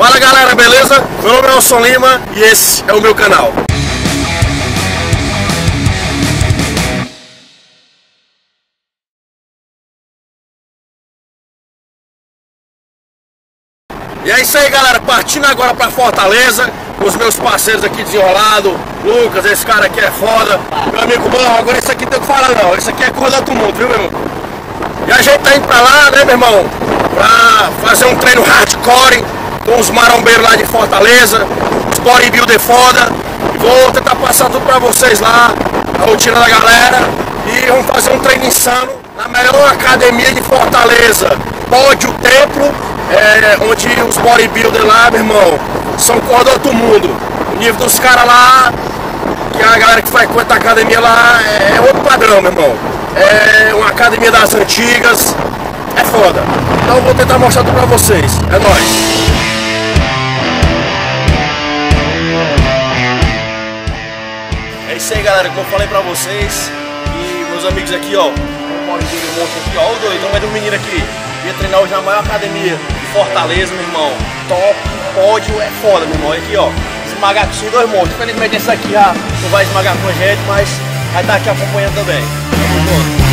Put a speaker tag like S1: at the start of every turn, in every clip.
S1: Fala galera, beleza? Meu nome é Elson Lima e esse é o meu canal. E é isso aí galera, partindo agora pra Fortaleza com os meus parceiros aqui desenrolado. Lucas, esse cara aqui é foda. Meu amigo bom, agora isso aqui não tem o que falar não. Isso aqui é cor do outro mundo, viu meu irmão? E a gente tá indo pra lá, né meu irmão, pra fazer um treino hardcore com os marombeiros lá de Fortaleza, os bodybuilder foda. E vou tentar passar tudo pra vocês lá, a rotina da galera. E vamos fazer um treino insano na melhor academia de Fortaleza, Pódio Templo, onde os bodybuilders lá, meu irmão, são cor do outro mundo. O nível dos caras lá, que a galera que frequenta a academia lá é outro padrão, meu irmão. É uma academia das antigas, é foda. Então eu vou tentar mostrar tudo pra vocês. É nóis. É isso aí galera, como eu falei pra vocês. E meus amigos aqui, ó, um monte aqui, ó, o doido, então vai do menino aqui. Ia treinar hoje na maior academia de Fortaleza, meu irmão. Top, pódio, é foda, meu irmão. Olha aqui, ó, esmagar com dois monstros. Infelizmente esse aqui já não vai esmagar com a gente, mas vai estar aqui acompanhando também. Tamo junto.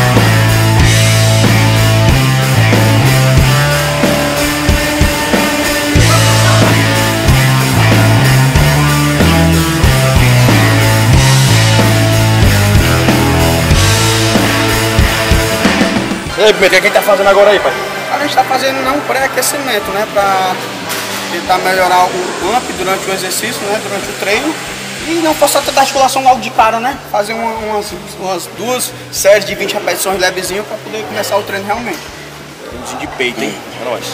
S1: E aí, Pimenta, o que a gente tá fazendo agora aí, pai?
S2: A gente tá fazendo um pré-aquecimento, né? Pra tentar melhorar o pump durante o exercício, né? Durante o treino. E não forçar tanta articulação logo de cara, né? Fazer umas duas séries de 20 repetições levezinho pra poder começar o treino realmente.
S1: Treinozinho de peito, hein? É nóis.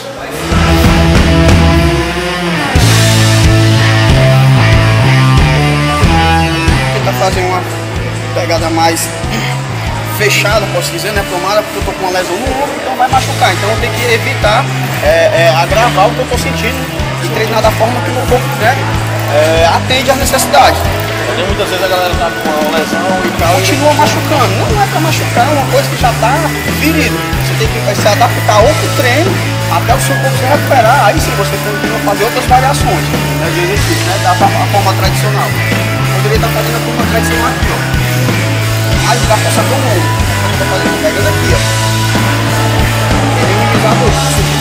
S2: Tentar fazer uma pegada mais fechada, posso dizer, né, tomada, porque eu tô com uma lesão no ombro, então vai machucar. Então eu tenho que evitar agravar o que eu tô sentindo e treinar da forma que o meu corpo, né, atende às necessidades.
S1: Porque muitas vezes a galera tá com uma lesão e tal.
S2: Continua machucando. Não é pra machucar, é uma coisa que já tá ferido. Você tem que se adaptar a outro treino até o seu corpo se recuperar. Aí sim você continua a fazer outras variações, né, de exercício, né, da forma tradicional. Eu poderia estar fazendo a forma tradicional aqui, ó. Mas vai passar pro mundo. A gente vai fazer uma pegada aqui, ó. E minimizar a dor.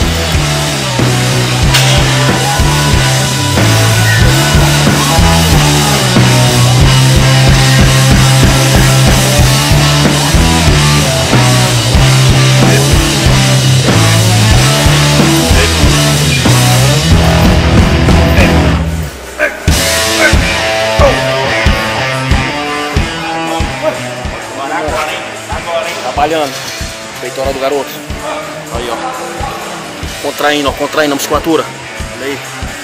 S1: Trabalhando, peitoral do garoto. Aí, ó. Contraindo a musculatura. Olha aí.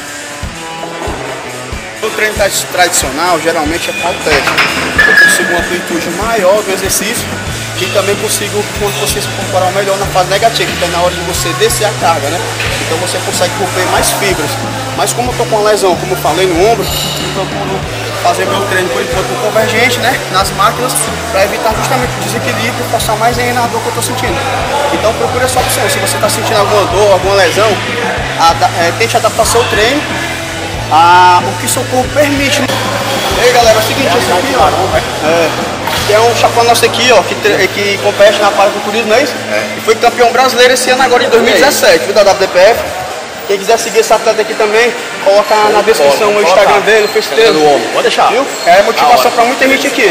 S2: O treino tradicional geralmente é com halter. Eu consigo uma amplitude maior do exercício e também consigo uma consciência corporal melhor na fase negativa, que é na hora de você descer a carga, né? Então você consegue romper mais fibras. Mas como eu tô com uma lesão, como eu falei, no ombro, eu procuro fazer meu treino por enquanto convergente, né, nas máquinas, para evitar justamente o desequilíbrio e forçar mais ainda na dor que eu estou sentindo. Então procure essa opção. Se você está sentindo alguma dor, alguma lesão, tente adaptar seu treino o que seu corpo permite. E aí galera, é o seguinte, esse aqui, ó, é um chapéu nosso aqui, ó, que compete na paraculturismo, não é isso? E foi campeão brasileiro esse ano agora de 2017, viu, da WPF. Quem quiser seguir esse atleta aqui também, coloca na descrição o Instagram dele, o Facebook dele.
S1: Pode deixar.
S2: Viu? É motivação pra muita gente aqui.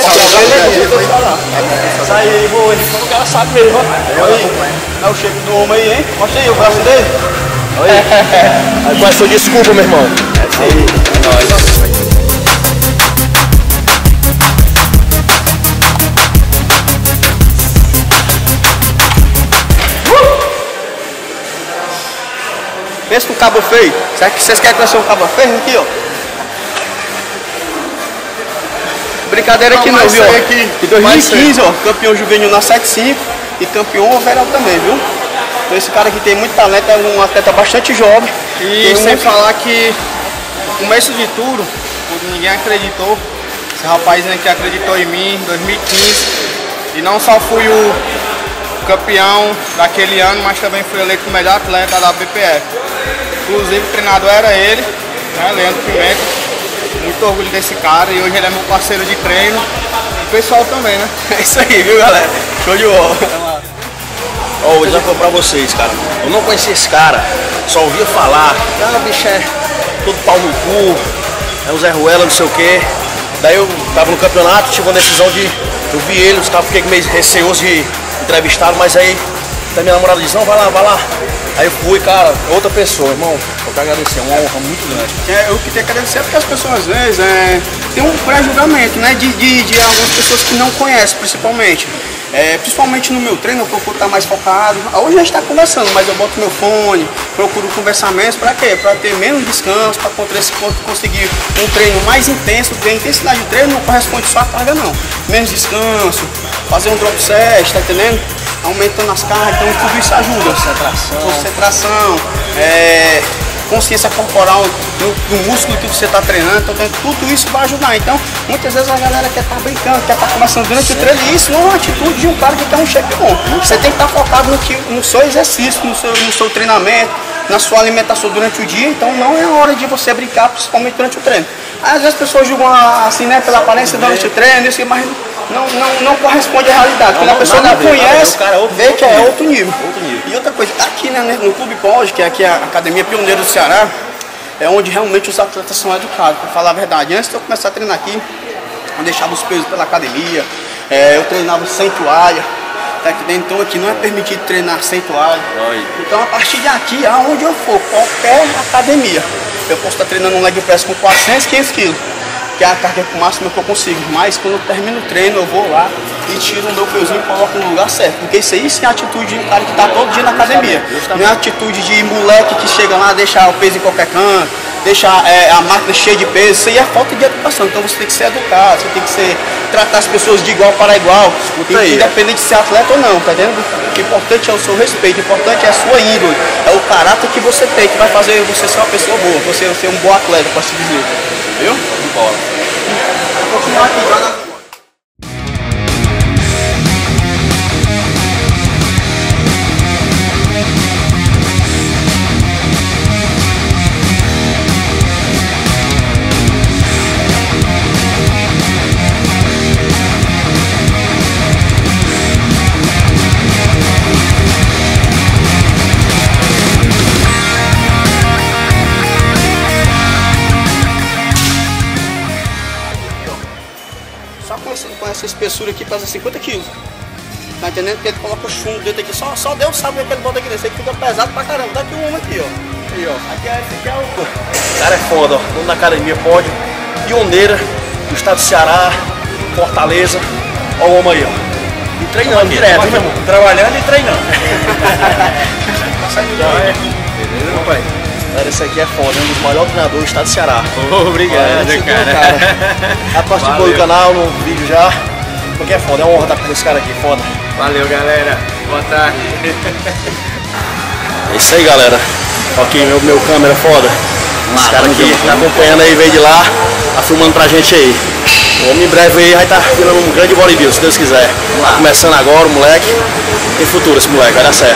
S1: Isso aí, boa. O cara sabe mesmo, ó.
S2: É o shape do homem aí, hein? Mostra aí o braço dele.
S1: Aí qual é a sua desculpa, meu irmão? É isso aí. É nóis.
S2: Pensa no cabo feio. Será que vocês querem conhecer um cabo feio aqui, ó? Brincadeira aqui não, viu? Em 2015, ó, campeão juvenil na 75 e campeão overall também, viu? Então esse cara aqui tem muito talento, é um atleta bastante jovem.
S3: E sem falar que no começo de tudo, quando ninguém acreditou, esse rapazinho que acreditou em mim em 2015, e não só fui o campeão daquele ano, mas também fui eleito o melhor atleta da BPF. Inclusive o treinador era ele, né, Leandro Pimenta. Muito orgulho desse cara e hoje ele é meu parceiro de treino. E o pessoal também, né?
S1: É isso aí, viu, galera? Show de bola. Ó, vou dizer pra vocês, cara. Eu não conhecia esse cara, só ouvia falar. Ah, bicho, é todo pau no cu, é o Zé Ruela, não sei o quê. Daí eu tava no campeonato, tive uma decisão de... Eu vi ele, os caras, fiquei meio receoso de entrevistá-lo, mas aí minha namorada disse, não, vai lá. Aí eu fui, cara, outra pessoa, irmão. Eu quero agradecer, é uma honra muito grande.
S2: Eu que tenho que agradecer porque as pessoas às vezes tem um pré-julgamento, né? De algumas pessoas que não conhecem, principalmente. Principalmente no meu treino, eu procuro estar mais focado. Hoje a gente está conversando, mas eu boto meu fone, procuro conversar menos. Para quê? Para ter menos descanso, para conseguir um treino mais intenso. Porque a intensidade do treino não corresponde só à carga, não. Menos descanso, fazer um drop set, tá entendendo? Aumentando as cargas, então tudo isso ajuda. Concentração, consciência corporal do músculo que você está treinando, então tudo isso vai ajudar. Então, muitas vezes a galera quer estar brincando, quer estar conversando durante o treino, e isso não é uma atitude de um cara que quer um shape bom. Você tem que estar focado no seu exercício, no seu treinamento, na sua alimentação durante o dia, então não é hora de você brincar, principalmente durante o treino. Às vezes as pessoas julgam assim, né, pela aparência durante o treino, isso, mas não corresponde à realidade. Quando a pessoa não conhece, vê que é outro nível. E outra coisa, aqui, né, no Clube Pod, que é aqui a Academia Pioneira do Ceará, é onde realmente os atletas são educados, para falar a verdade. Antes de eu começar a treinar aqui, eu deixava os pesos pela academia, eu treinava sem toalha. Então aqui não é permitido treinar sem toalha. Então a partir de aqui, aonde eu for, qualquer academia, eu posso estar treinando um leg press com 400, 500 quilos, que é a carga máxima que eu consigo. Mas quando eu termino o treino, eu vou lá e tiro o meu pezinho e coloco no lugar certo. Porque isso aí sim é a atitude de um cara que está todo dia na academia. Não é a atitude de moleque que chega lá, deixa o peso em qualquer canto, deixa a máquina cheia de peso. Isso aí é falta de educação. Então você tem que ser educado, você tem que tratar as pessoas de igual para igual, independente de ser atleta ou não, tá entendendo? O importante é o seu respeito, o importante é a sua índole, é o caráter que você tem, que vai fazer você ser uma pessoa boa, você ser um bom atleta, para se dizer. Viu? Bora. Vou continuar aqui, joga. Com essa espessura aqui pesa 50 quilos. Tá entendendo? Porque ele coloca chumbo dentro aqui. Só Deus sabe o que ele bota aqui dentro. Esse aqui fica pesado pra caramba. Daqui um homem aqui, ó. Aí, ó. Esse aqui é o...
S1: O cara é foda, ó. Vamos na academia, pode. Pioneira do estado do Ceará, Fortaleza. Ó o homem aí, ó. E treinando direto, meu irmão.
S4: Trabalhando e treinando.
S1: Beleza, meu pai? Galera, esse aqui é foda, um dos maiores treinadores do estado do Ceará.
S4: Obrigado, cara.
S1: Já participou do canal, no vídeo já. Porque é foda, é uma honra estar com esse cara aqui, foda.
S4: Valeu, galera. Boa tarde.
S1: É isso aí, galera. Aqui, meu câmera foda. Esse cara aqui tá acompanhando aí, veio de lá, tá filmando pra gente aí. O homem em breve aí vai estar virando um grande bodybuilder, se Deus quiser. Tá começando agora, o moleque. Tem futuro esse moleque, vai dar certo.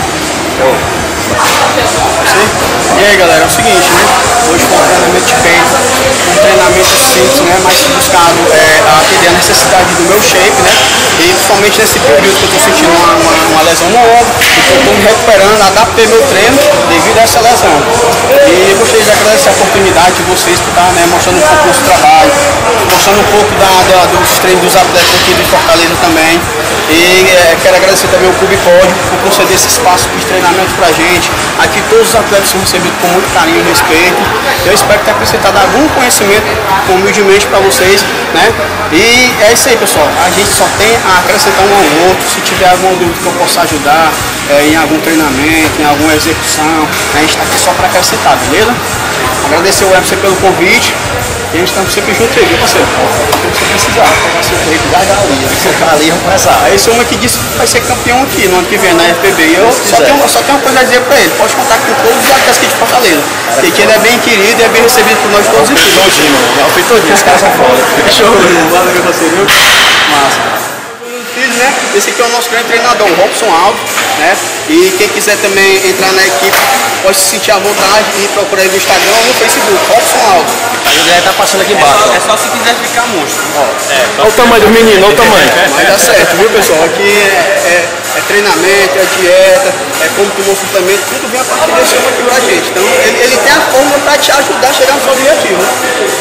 S2: E aí, galera, é o seguinte, né? Hoje foi um treinamento de peito, um treinamento simples, né? Mas buscando atender a necessidade do meu shape, né? E principalmente nesse período que eu tô sentindo uma lesão no ombro, então eu tô me recuperando, adaptei meu treino devido a essa lesão. E eu gostaria de agradecer a oportunidade de vocês por estar, né, mostrando um pouco do nosso trabalho, mostrando um pouco dos treinos dos atletas aqui de Fortaleza também. E quero agradecer também ao Clube Pod por conceder esse espaço de treinamento pra gente. Aqui todos os atletas são recebidos com muito carinho e respeito. Eu espero ter acrescentado algum conhecimento humildemente para vocês, né? E é isso aí, pessoal. A gente só tem a acrescentar um ao outro. Se tiver alguma dúvida que eu possa ajudar em algum treinamento, em alguma execução, a gente está aqui só para acrescentar, beleza? Agradecer ao Emerson pelo convite. E a gente está sempre junto aí, viu, parceiro? Se você precisar, pegar seu currículo já ali.
S1: Seu cara ali, vamos começar.
S2: Aí esse homem aqui disse que vai ser campeão aqui no ano que vem na FPB. E eu só tenho uma coisa a dizer pra ele: pode contar com todos os atletas aqui de Fortaleza. E que ele é bem querido e é bem recebido por nós todos.
S1: Todinho, mano. Todinho, os caras são foda.
S2: Show, valeu, meu parceiro. Massa. Né? Esse aqui é o nosso grande treinador, o Robson Alves, né? E quem quiser também entrar na equipe pode se sentir à vontade e procurar aí no Instagram ou no Facebook, Robson Aldo.
S1: Aí o Guilherme tá passando aqui embaixo.
S3: É só se quiser ficar monstro.
S1: Olha o tamanho do menino, olha o tamanho.
S2: Mas dá certo, viu, pessoal? Aqui é treinamento, é dieta, é como tomar suplemento, tudo vem a partir desse homem aqui pra gente. Então ele tem a fórmula pra te ajudar a chegar no seu objetivo, né?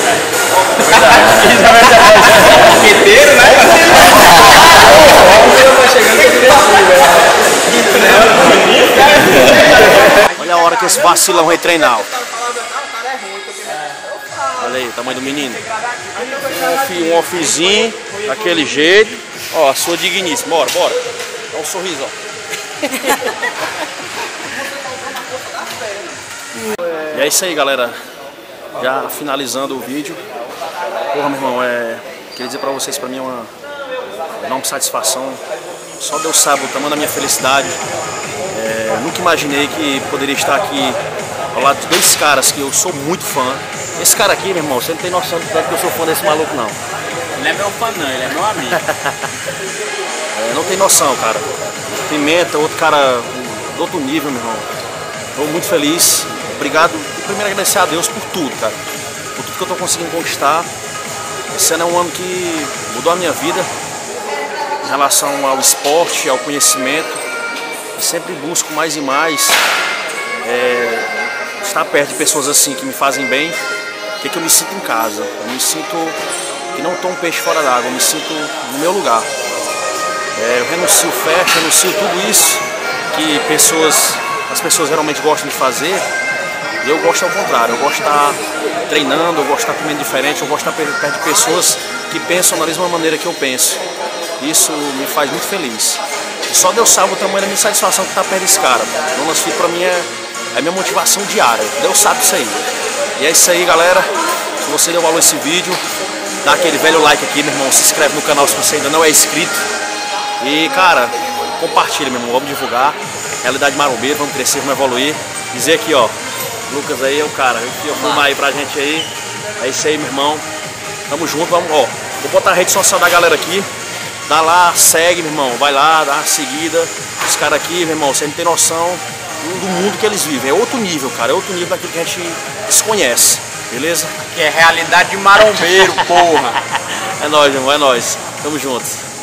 S3: Inteiro, né?
S1: Olha a hora que esse vacilão vai treinar. Olha aí o tamanho do menino. Um ofizinho, daquele jeito. Ó, a sua digníssima. Bora, bora. Dá um sorriso, ó. E é isso aí, galera. Já finalizando o vídeo. Porra, meu irmão, queria dizer pra vocês, pra mim é uma enorme satisfação. Só Deus sabe o tamanho da minha felicidade. Nunca imaginei que poderia estar aqui ao lado de dois caras que eu sou muito fã. Esse cara aqui, meu irmão, você não tem noção do tanto que eu sou fã desse maluco, não.
S3: Ele é meu fã não, ele é meu amigo.
S1: Não tem noção, cara. Pimenta, outro cara de outro nível, meu irmão. Estou muito feliz. Obrigado. Primeiro agradecer a Deus por tudo, cara. Por tudo que eu tô conseguindo conquistar. Esse ano é um ano que mudou a minha vida em relação ao esporte, ao conhecimento. Eu sempre busco mais e mais estar perto de pessoas assim que me fazem bem, que eu me sinto em casa. Eu me sinto que não estou um peixe fora d'água, eu me sinto no meu lugar. Eu renuncio festa, renuncio tudo isso que as pessoas geralmente gostam de fazer. E eu gosto ao contrário, eu gosto de estar treinando, eu gosto de estar comendo diferente, eu gosto de estar perto de pessoas que pensam da mesma maneira que eu penso. Isso me faz muito feliz. E só Deus sabe o tamanho da minha satisfação que está perto desse cara. Jonas Filho pra mim é minha motivação diária, Deus sabe isso aí. E é isso aí, galera. Se você deu valor a esse vídeo, dá aquele velho like aqui, meu irmão. Se inscreve no canal se você ainda não é inscrito. E, cara, compartilha, meu irmão. Vamos divulgar. Realidade Marombeiro, vamos crescer, vamos evoluir. Dizer aqui, ó, Lucas aí é o cara. Eu filmar aí pra gente aí. É isso aí, meu irmão. Tamo junto, vamos, ó. Vou botar a rede social da galera aqui. Dá lá, segue, meu irmão. Vai lá, dá uma seguida. Os caras aqui, meu irmão, você não tem noção do mundo que eles vivem. É outro nível, cara. É outro nível daquilo que a gente desconhece. Beleza?
S3: Que é realidade de marombeiro, porra.
S1: É nóis, irmão. É nóis. Tamo junto.